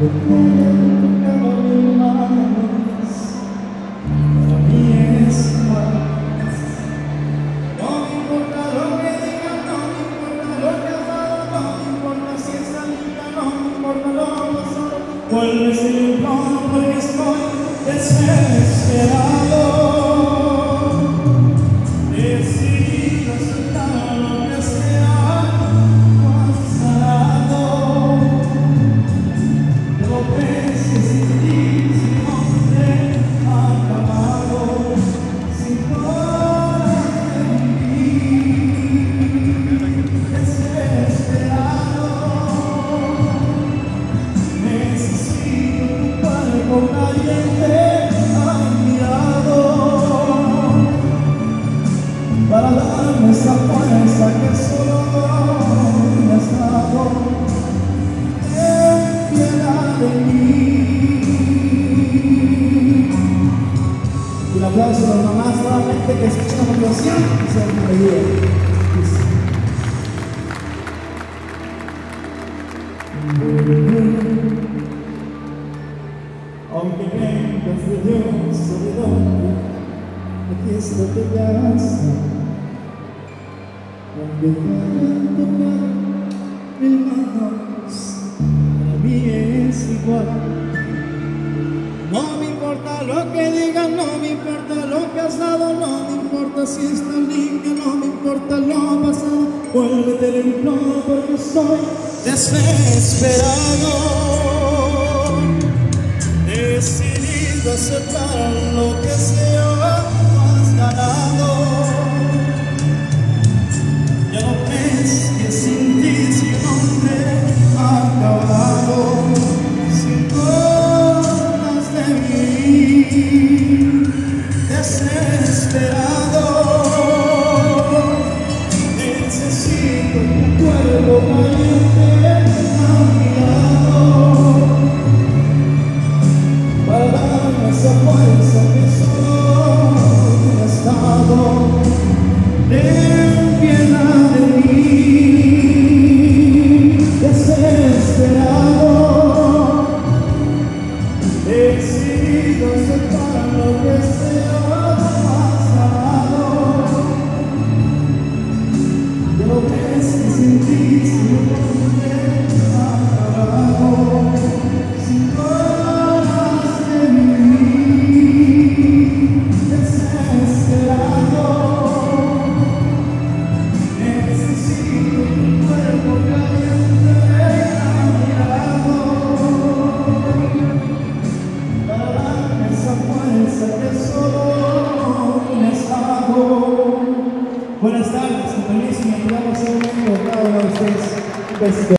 Para mí es igual. No me importa lo que digan, no me importa lo que has dado, no me importa si está limpia, no me importa lo pasado. Vuelves y me imploro porque estoy desesperado. Decido aceptar lo que sea pasado. No ves que sin ti, sin hombre acabado, sin horas de vivir, desesperado. Necesito tu cuerpo caliente a mi lado para darme esa fuerza que solo me has dado. Ten piedad de mí. Un aplauso a las mamás nuevamente que escuchan la motivación y se dan alegría. Aunque vengas de Dios o de donde, aquí está tu casa. Aunque te hayan tocado mil manos, para mí es igual. No me importa lo que digan, no me importa lo que has dado, no me importa si está limpio, no me importa lo pasado. Vuélvete el imploro porque estoy desesperado. Decidido a aceptar lo que sea más ganado. Ya no ves que sin ti, sin hombre acabado, sin horas de vivir, desesperado. Necesito tu cuerpo caliente a mi lado para darme esa fuerza que solo me has dado. Ten piedad de mí, desesperado. Decido aceptar lo que sea pasado. Ya lo ves que sin ti, sin hombre acabado, sin horas de vivir, desesperado. Necesito tu cuerpo caliente a mi lado para darme esa fuerza que solo me has dado. Buenas tardes, con permiso, me ayudamos a un momento cada uno de ustedes. Un besito.